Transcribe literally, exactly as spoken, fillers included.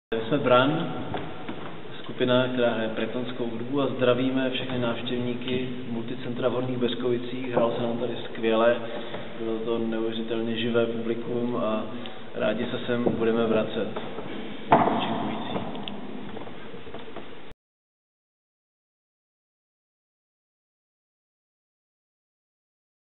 Jsme Bran, skupina, která hraje bretonskou hudbu, a zdravíme všechny návštěvníky Multicentra v Horních Beškovicích. Hrálo se nám tady skvěle, bylo to neuvěřitelně živé publikum a rádi se sem budeme vracet.